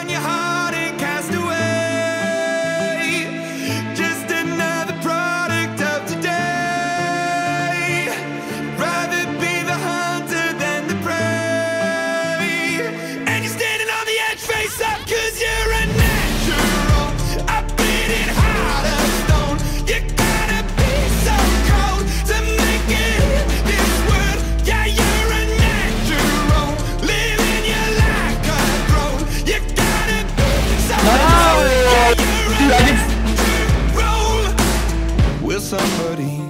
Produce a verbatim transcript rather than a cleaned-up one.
on your heart and cast away. Just another product of today. Rather be the hunter than the prey. And you're standing on the edge, face up, cause you're a natural. I bleeding heart of stone. You gotta be so cold to make it in this world. Yeah, you're a natural. Living your life cutthroat. You gotta be so cold. Yeah, you're a natural. Will somebody